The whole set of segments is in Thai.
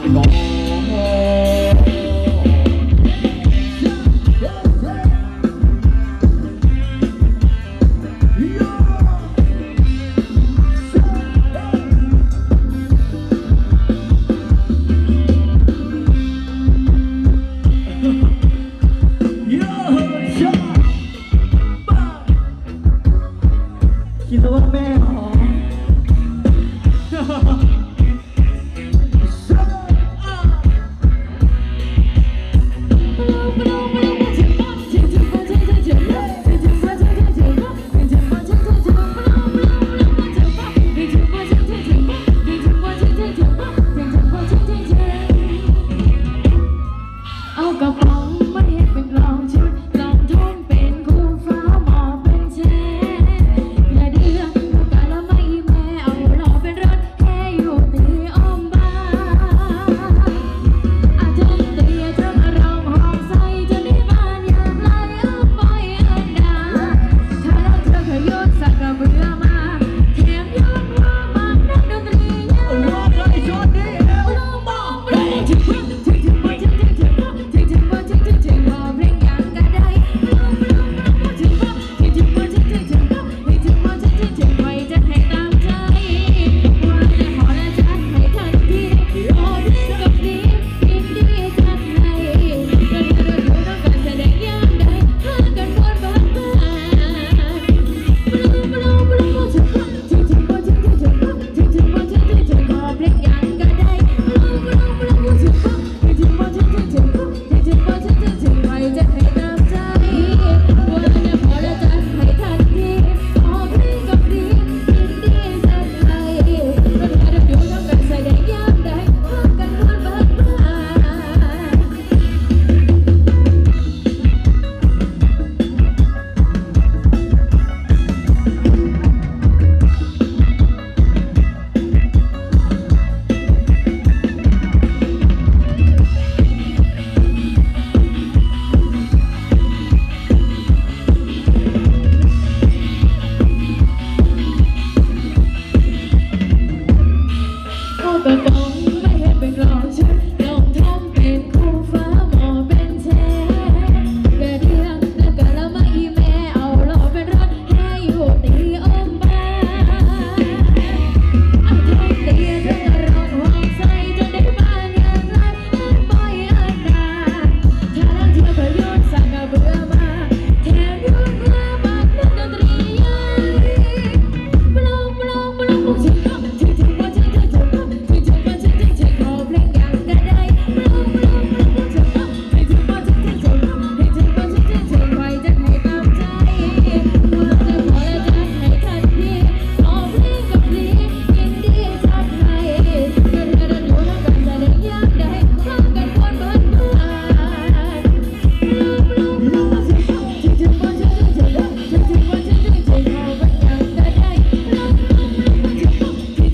ท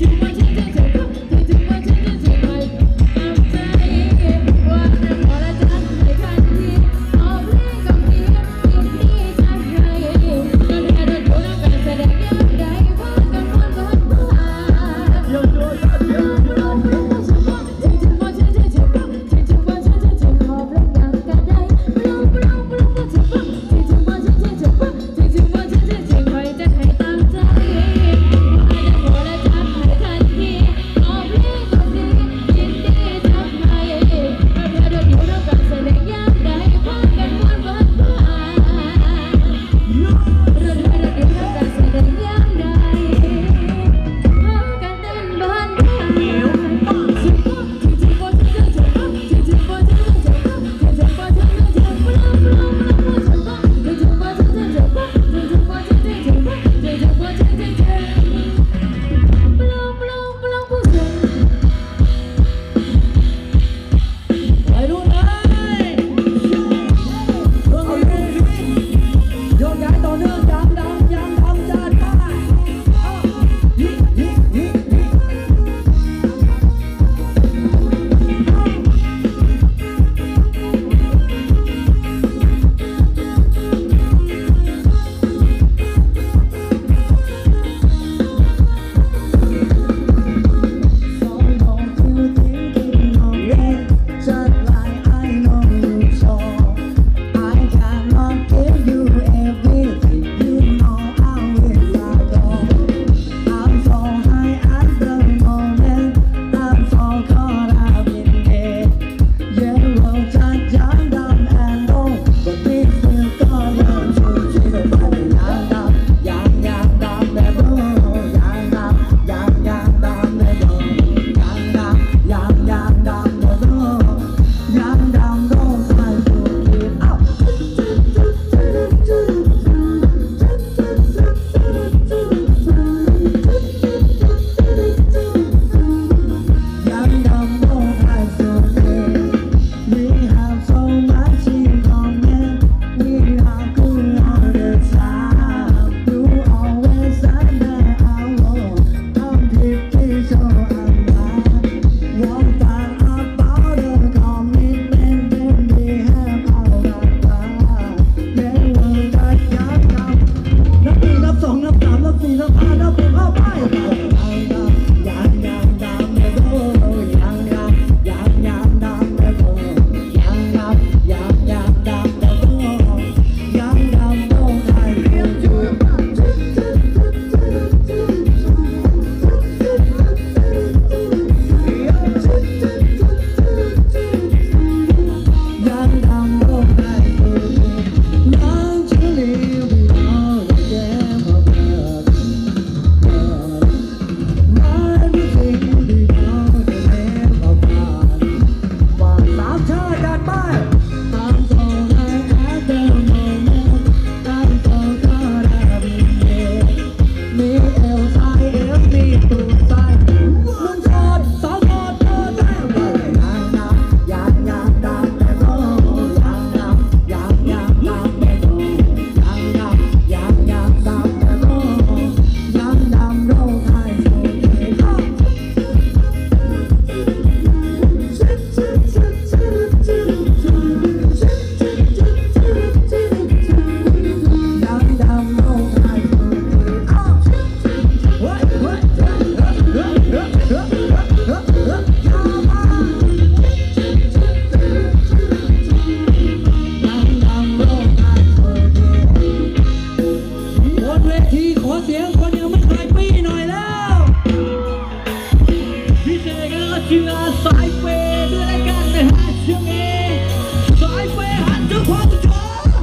ชื่อสายเปย์ด้วยกันในหาชื่อนี้สายเปย์หันจะพบเธอ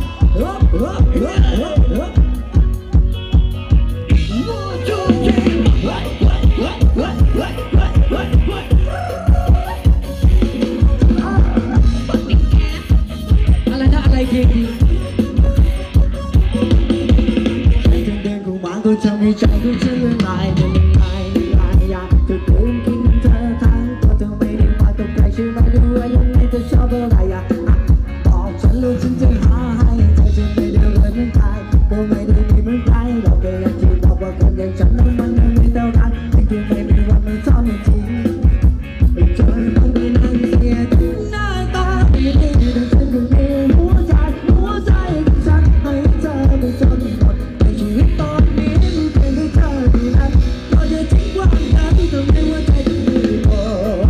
อะไรนะอะไรทีเดินกูมากูทำให้ใจกูเชื่อลายเป็นลายอยากจะเดินกินเธอทั้งตัวเธอไม่ได้มาตกใจใช่ไหมดูว่ายังไงเธอชอบอะไรบอกฉันรู้ฉันจะหาให้ใจฉันไม่ได้เลยเหมือนใครก็ไม่ได้มีเหมือนใครเราแค่อยากจะบอกว่าคนอย่างฉันนั้นมันไม่มีเท่านั้นจริงๆไม่มีวันไม่ชอบจริงเธอต้องไปนั่งเสียที่หน้าตาไม่ดีแต่ฉันก็มีหัวใจของฉันให้เธอไปจนหมดในชีวิตตอนนี้มีเพียงแค่เธอเท่านั้นก็จะทิ้งความรักทำให้หัวใจฉันมีโอ้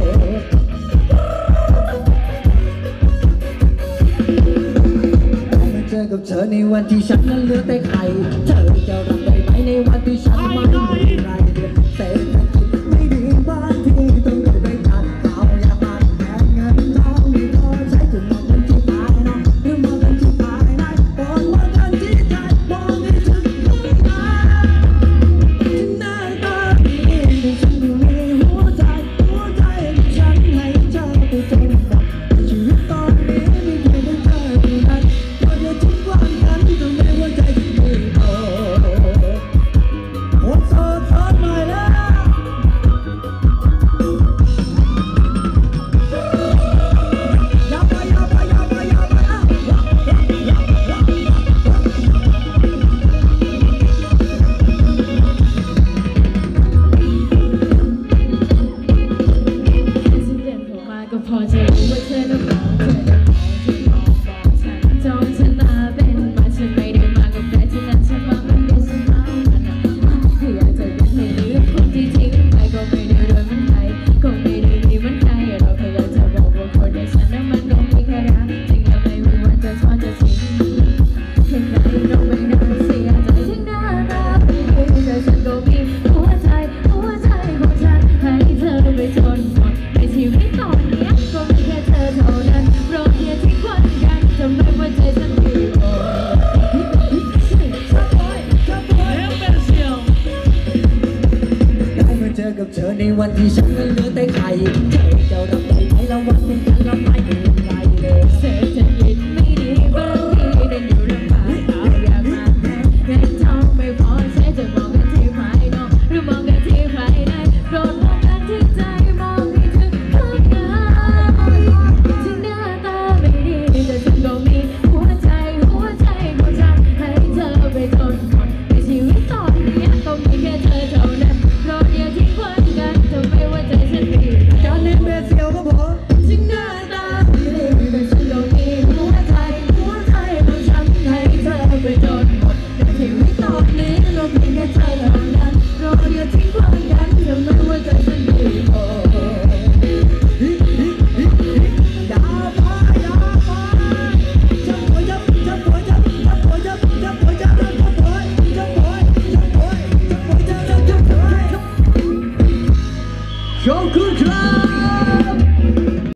เจอกับเธอในวันที่ฉันนั้นเหลือแต่ไข่เธอจะรับได้ไหมในวันที่ฉันไม่มีอะไรเศรษฐกิจไม่ดีบ้านที่ต้องอยู่ด้วยกันเราอยากมาแทนเงินทองไม่พอใช้จนหมดเงินที่ภายนอกหรือหมดเงินที่ภายในบนหมดเงินที่ใจมองให้ฉันไม่ได้ที่หน้าตาดีแต่ฉันก็มีหัวใจของฉันให้เธอไปจนหมดในชีวิตตอนนี้มีเพียงแค่เธอเท่านั้นก็จะทิ้งความรักที่ทำให้หัวใจฉันมีโอ้โหโสดหน่อยแล้วก็พอจะรู้ว่าเธอต้องมองเธอต้องมองที่มองฉันจ้องฉันตาเป็นมาฉันไม่ได้มากับใครที่นั้นฉันมาเป็นเด็กฉันมาคืออยากจะเป็นให้ลืมคนที่ทิ้งไปก็ไม่ได้รวยเหมือนใครก็ไม่ได้ดีเหมือนใครเราแค่อยากจะบอกว่าคนอย่างฉันนั้นมันก็มีแค่รักจริงแล้วไม่มีวันจะทอดจะทิ้งเห็นไหมเราไม่น่าเสียใจที่หน้าตาไม่ดีแต่ฉันก็มีหัวใจของฉันให้เธอไปจนหมดในชีวิตตอนนี้ก็มีแค่เธอเท่านั้นเราเพียงทิ้งวันกันทำให้หัวใจฉันมีโอ้ได้มาเจอกับเธอในวันที่ฉันนั้นเหลือแต่ไข่เธอจะรับได้ไหมแล้ววันเป็นกันแล้วไม่เป็นไรเลย